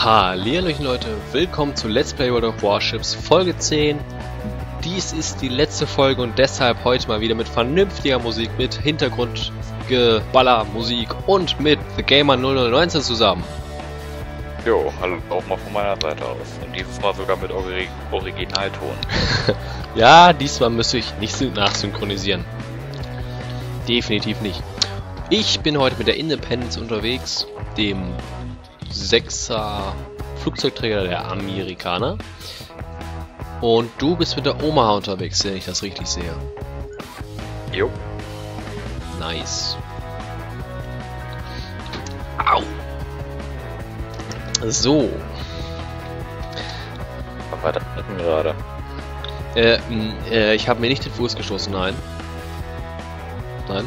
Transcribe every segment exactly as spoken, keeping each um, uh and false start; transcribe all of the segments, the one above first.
Hallihallöchen Leute, willkommen zu Let's Play World of Warships Folge zehn. Dies ist die letzte Folge und deshalb heute mal wieder mit vernünftiger Musik, mit Hintergrundgeballer Musik und mit The Gamer null null neunzehn zusammen. Jo, hallo auch mal von meiner Seite aus. Und dieses Mal sogar mit Orig Originalton. Ja, diesmal müsste ich nicht nachsynchronisieren. Definitiv nicht. Ich bin heute mit der Independence unterwegs, dem sechser Flugzeugträger der Amerikaner. Und du bist mit der Omaha unterwegs, wenn ich das richtig sehe. Jo. Nice. Au. So. Was war das denn gerade? Äh, äh, ich habe mir nicht den Fuß gestoßen, nein. Nein.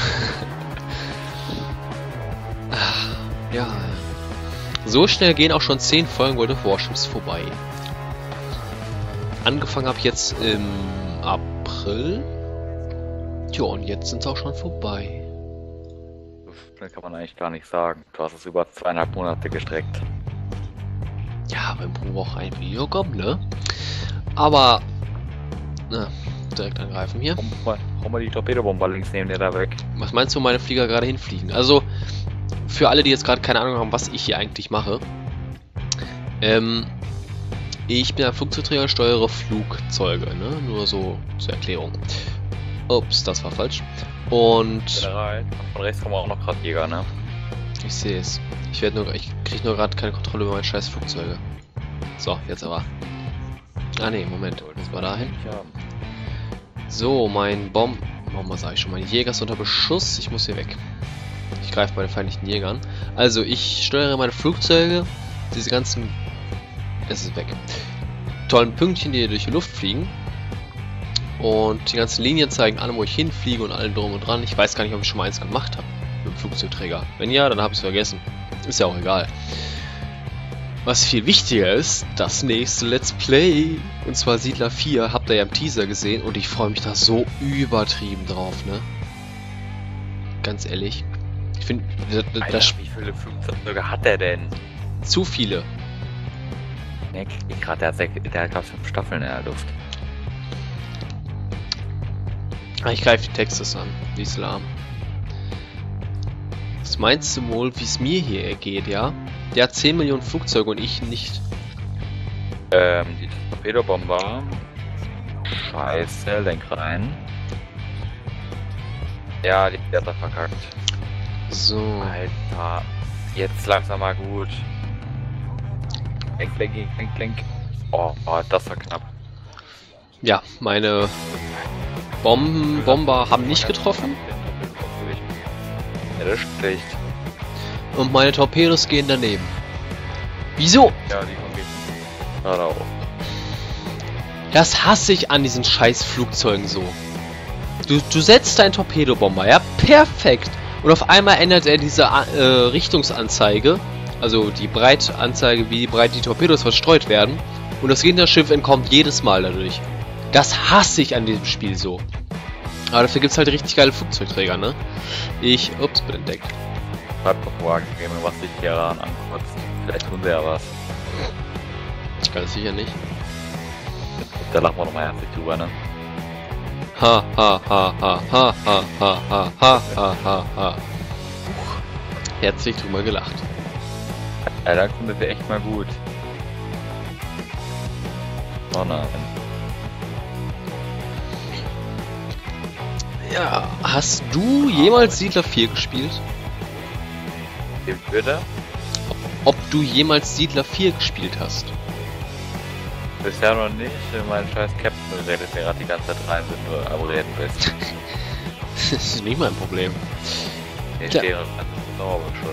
Ach, ja. So schnell gehen auch schon zehn Folgen World of Warships vorbei. Angefangen habe ich jetzt im April. Tja, und jetzt sind es auch schon vorbei. Das kann man eigentlich gar nicht sagen. Du hast es über zweieinhalb Monate gestreckt. Ja, wenn pro Woche ein Video kommt, ne? Aber, na, direkt angreifen hier. Hau mal, hau mal die Torpedobomber links neben dir da weg. Was meinst du, wo meine Flieger gerade hinfliegen? Also, für alle, die jetzt gerade keine Ahnung haben, was ich hier eigentlich mache. Ähm, ich bin ein Flugzeugträger, steuere Flugzeuge, ne? Nur so zur Erklärung. Ups, das war falsch. Und General, von rechts kommen auch noch gerade Jäger, ne? ich sehe es. Ich werde nur, ich kriege nur gerade keine Kontrolle über meine scheiß Flugzeuge. So, jetzt aber. Ah ne, Moment, jetzt mal dahin. Ja. So, mein Bomb, Bomber sage ich schon, mein Jäger ist unter Beschuss. Ich muss hier weg. Ich greife bei den feindlichen Jägern. Also, ich steuere meine Flugzeuge. Diese ganzen... Es ist weg. Tollen Pünktchen, die durch die Luft fliegen. Und die ganzen Linien zeigen an, wo ich hinfliege und allem drum und dran. Ich weiß gar nicht, ob ich schon mal eins gemacht habe mit dem Flugzeugträger. Wenn ja, dann habe ich es vergessen. Ist ja auch egal. Was viel wichtiger ist, das nächste Let's Play. Und zwar Siedler vier. Habt ihr ja im Teaser gesehen. Und ich freue mich da so übertrieben drauf, ne? Ganz ehrlich. Ich finde, das... Wie viele Flugzeuge hat der denn? Zu viele. Ne, gerade der hat, der hat gerade fünf Staffeln in der Luft. Ich greife die Texas an, die Islam. Was meinst du wohl, wie es mir hier ergeht, ja? Der hat zehn Millionen Flugzeuge und ich nicht. Ähm, die Torpedobomber. Scheiße, lenk rein. Ja, die hat er verkackt. So. Alter, jetzt langsam mal gut. Lenk, lenk, lenk, lenk. Oh, oh, das war knapp. Ja, meine Bomben, Bomber haben nicht getroffen. Ja, das ist schlecht. Und meine Torpedos gehen daneben. Wieso? Ja, die kommen gerade auch. Das hasse ich an diesen scheiß Flugzeugen so. Du, du setzt deinen Torpedobomber, ja? Perfekt. Und auf einmal ändert er diese äh, Richtungsanzeige. Also die Breitanzeige, wie breit die Torpedos verstreut werden. Und das Gegnerschiff entkommt jedes Mal dadurch. Das hasse ich an diesem Spiel so. Aber dafür gibt es halt richtig geile Flugzeugträger, ne? Ich, ups, bin entdeckt. Schreibt doch mal, was sich hier daran ankotzt. Vielleicht tun sie ja was. Ich kann es sicher nicht. Da lachen wir nochmal herzlich drüber, ne? Ha, ha, ha, ha, ha, ha, ha, ha, ha, ha, ha, ha. Herzlich drüber gelacht. Ja, da kommt es echt mal gut. Oh nein. Ja, hast du jemals Siedler vier gespielt? Wie würde? Ob du jemals Siedler vier gespielt hast? Bisher noch nicht. Mein scheiß Captain redet mir gerade die ganze Zeit rein, wenn du am Reden bist. Das ist nicht mein Problem. Ich Ja. stehe noch an dem Sauerbeschuss.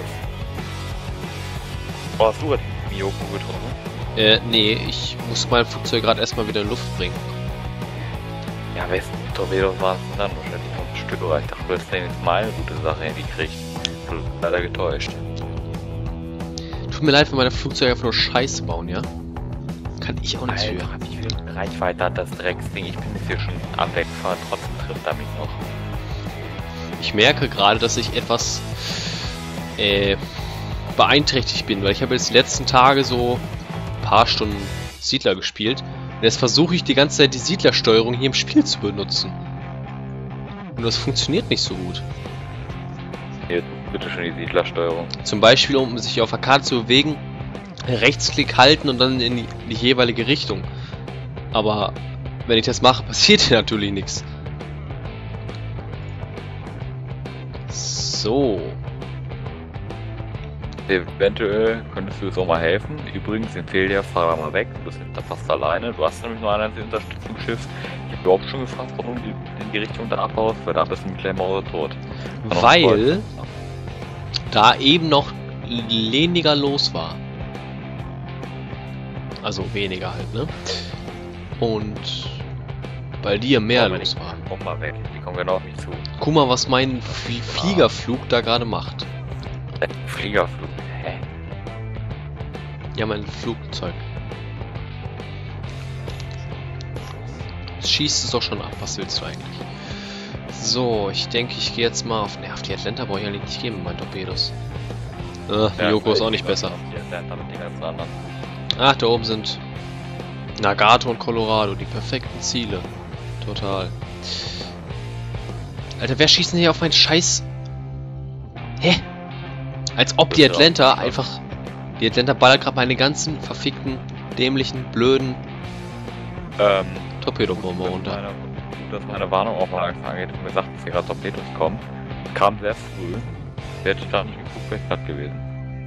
Oh, hast du gerade Miyoko getroffen? Äh, nee, ich muss mein Flugzeug gerade erstmal wieder in Luft bringen. Ja, wessen Torpedos waren es dann? Wahrscheinlich noch ein Stück, aber ich dachte, du hättest jetzt mal eine gute Sache hingekriegt. Ich bin leider getäuscht. Tut mir leid, wenn meine Flugzeuge einfach nur Scheiße bauen, ja? Kann ich auch nichts für. Alter, wie viel Reichweite hat das Drecksding? Ich bin jetzt hier schon am Wegfahren, trotzdem trifft er mich noch. Ich merke gerade, dass ich etwas äh, beeinträchtigt bin, weil ich habe jetzt die letzten Tage so ein paar Stunden Siedler gespielt. Und jetzt versuche ich die ganze Zeit die Siedlersteuerung hier im Spiel zu benutzen. Und das funktioniert nicht so gut. Hier, bitte schön die Siedlersteuerung. Zum Beispiel, um sich auf der Karte zu bewegen, Rechtsklick halten und dann in die, in die jeweilige Richtung. Aber wenn ich das mache, passiert hier natürlich nichts. So. Eventuell könntest du so mal helfen. Übrigens empfehle dir, fahr da mal weg. Du bist da fast alleine. Du hast nämlich nur ein einziges Unterstützungsschiff. Ich habe überhaupt schon gefragt, warum du in die Richtung da abbaust, weil da bist du mit Claymore tot. Weil da eben noch weniger los war. Also weniger halt, ne? Und bei dir mehr los war. Komm mal weg, die kommen genau auf mich zu. Guck mal, was mein Fl Fliegerflug da gerade macht. Fliegerflug? Hä? Ja, mein Flugzeug. Es schießt es doch schon ab, was willst du eigentlich? So, ich denke, ich gehe jetzt mal auf... Ne, auf die Atlanta brauche ich eigentlich nicht gehen mit meinen Torpedos. Äh, ja, Yoko ist auch nicht besser. Ach, da oben sind Nagato und Colorado, die perfekten Ziele. Total. Alter, wer schießt denn hier auf meinen Scheiß... Hä? Als ob die Atlanta einfach... Die Atlanta ballert gerade meine ganzen verfickten, dämlichen, blöden ähm, Torpedobomber runter. Meine, dass meine Warnung auch mal angefangen hat und gesagt, dass hier gerade Torpedos kommen. Kam sehr früh. Wäre ich gerade nicht im Flugzeug platt gewesen.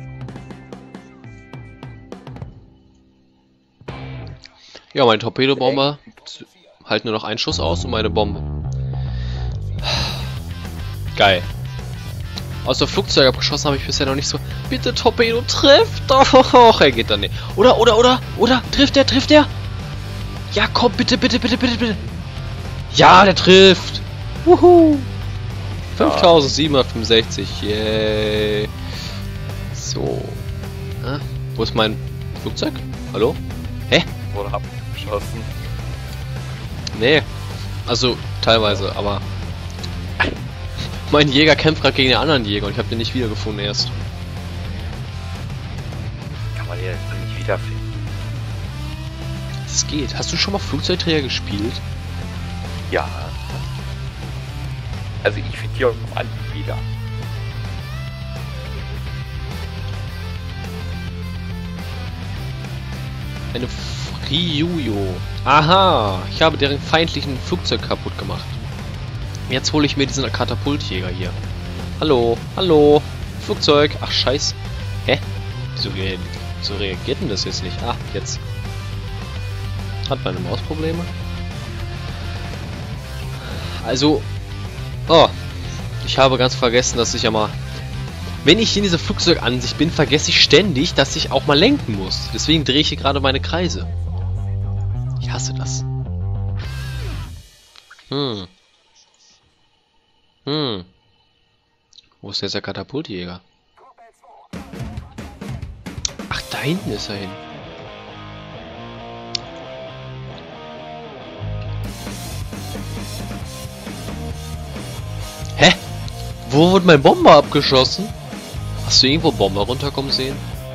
Ja, meine Torpedobomber halten nur noch einen Schuss aus und meine Bombe. Geil. Aus der Flugzeug abgeschossen habe ich bisher noch nicht so. Bitte Torpedo trifft! Doch, er geht dann nicht. Oder, oder, oder, oder, trifft der, trifft der? Ja, komm, bitte, bitte, bitte, bitte, bitte. Ja, der trifft. Wuhu. fünftausendsiebenhundertfünfundsechzig, yay. So. Ah, wo ist mein Flugzeug? Hallo? Hä? Wurde abgeschossen. Nee. Also, teilweise, aber... Mein Jäger kämpft gerade gegen den anderen Jäger und ich habe den nicht wiedergefunden erst. Kann man den jetzt nicht wiederfinden? Das geht. Hast du schon mal Flugzeugträger gespielt? Ja. Also ich finde die auf Anhieb wieder. Eine Ryuyo. Aha, ich habe deren feindlichen Flugzeug kaputt gemacht. Jetzt hole ich mir diesen Katapultjäger hier. Hallo, hallo, Flugzeug. Ach, scheiß. Hä? Wieso, re wieso reagiert denn das jetzt nicht? Ah, jetzt. Hat meine Maus Probleme? Also, oh, ich habe ganz vergessen, dass ich ja mal... Wenn ich in dieser Flugzeugansicht bin, vergesse ich ständig, dass ich auch mal lenken muss. Deswegen drehe ich hier gerade meine Kreise. Ich hasse das. Hm. Hm. Wo ist jetzt der Katapultjäger? Ach, da hinten ist er hin. Hä? Wo wurde mein Bomber abgeschossen? Hast du irgendwo Bomber runterkommen sehen?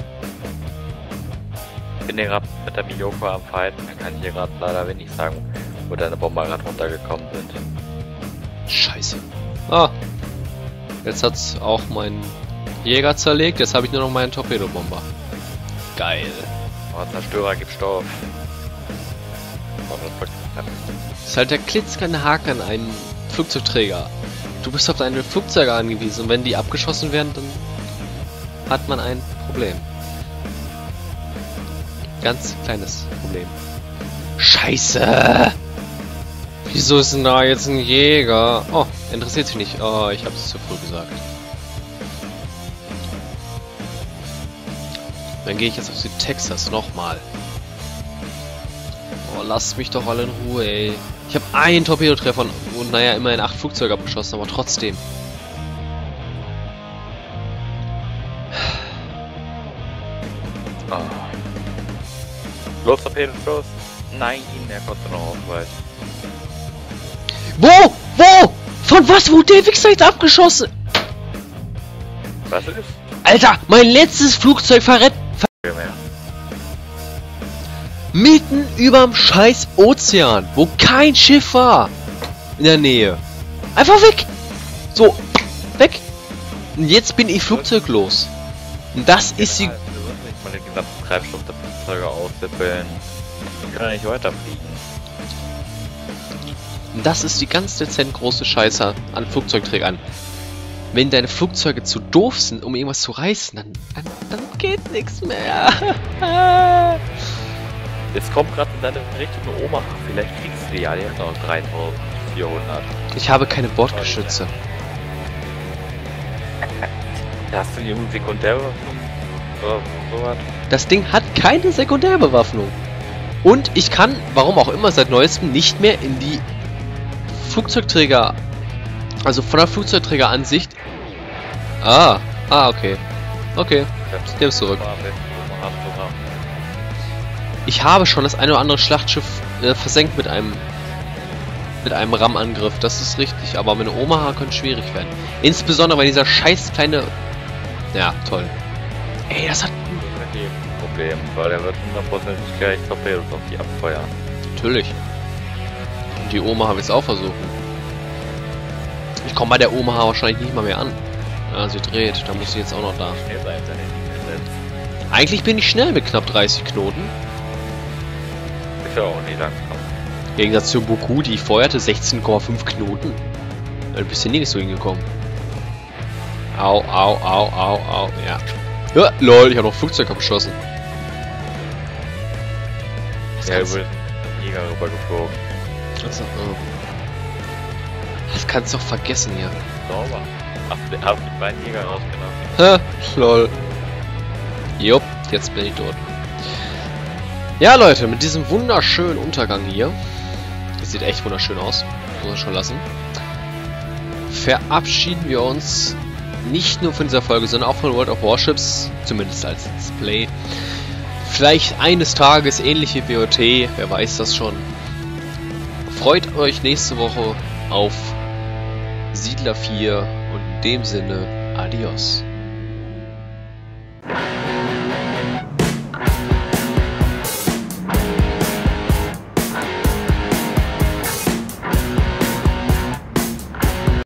Ich bin hier gerade mit der Miyoko am Fighten. Da kann ich hier gerade leider wenig sagen, wo deine Bomber gerade runtergekommen sind. Scheiße. Ah. Jetzt hat's auch meinen Jäger zerlegt. Jetzt habe ich nur noch meinen Torpedobomber. Geil. Oh, Zerstörer gibt Stoff. Das ist halt der klitzkleine Haken an einem Flugzeugträger. Du bist auf deine Flugzeuge angewiesen und wenn die abgeschossen werden, dann hat man ein Problem. Ganz kleines Problem. Scheiße! Wieso ist denn da jetzt ein Jäger? Oh, interessiert sich nicht. Oh, ich habe es zu früh gesagt. Dann gehe ich jetzt auf die Texas nochmal. Oh, lasst mich doch alle in Ruhe, ey. Ich habe einen Torpedotreffer und, und naja, immerhin acht Flugzeuge abgeschossen, aber trotzdem. Oh. Los, Torpedos, los! Nein, er konnte noch ausweichen. Wo? Wo? Von was wurde der Wichser jetzt abgeschossen? Was ist? Alter, mein letztes Flugzeug verrett... Ver mitten überm scheiß Ozean, wo kein Schiff war. In der Nähe. Einfach weg. So, weg. Und jetzt bin ich flugzeuglos. Und das ist die... Du wirst nicht mal den gesamten Treibstoff der Flugzeuge aussippeln. Die können nicht weiterfliegen. Und das ist die ganz dezent große Scheiße an Flugzeugträgern. Wenn deine Flugzeuge zu doof sind, um irgendwas zu reißen, dann, dann, dann geht nichts mehr. Jetzt kommt gerade in deine Richtung eine Omaha. Vielleicht fliegst du die ja, die hat noch dreitausendvierhundert. Ich habe keine Bordgeschütze. Hast du irgendeine Sekundärbewaffnung oder sowas? Das Ding hat keine Sekundärbewaffnung. Und ich kann, warum auch immer, seit neuestem nicht mehr in die Flugzeugträger, also von der Flugzeugträgeransicht. Ah, ah, okay. Okay, ich nehme es zurück. Ich habe schon das eine oder andere Schlachtschiff äh, versenkt mit einem mit einem Rammangriff, das ist richtig, aber mit einer Omaha könnte schwierig werden. Insbesondere weil dieser scheiß kleine... Ja, toll. Ey, das hat... Das ist ein Problem, weil er wird hundertprozentig gleich Torpedos auf die abfeuern. Natürlich. Und die Omaha will es auch versuchen. Ich komme bei der Omaha wahrscheinlich nicht mal mehr an. Ja, sie dreht, da muss sie jetzt auch noch da. Eigentlich bin ich schnell mit knapp dreißig Knoten. Ist ja auch nicht langsam. Im Gegensatz zu Boku, die feuerte sechzehn Komma fünf Knoten. Da bist du nirgends so hingekommen. Au, au, au, au, au, ja. Ja, lol, ich habe noch ein Flugzeug abgeschossen. Das Ja, kannst, über den Jäger rübergeflogen. also, oh. Das kannst du doch vergessen hier. Sauber. Ach, der hat die beiden Jäger rausgenommen. Hä? Lol. Jupp, jetzt bin ich tot. Ja, Leute, mit diesem wunderschönen Untergang hier, das sieht echt wunderschön aus, muss man schon lassen, verabschieden wir uns nicht nur von dieser Folge, sondern auch von World of Warships, zumindest als Display. Vielleicht eines Tages ähnlich wie W O T, wer weiß das schon. Freut euch nächste Woche auf Siedler vier und in dem Sinne, adios.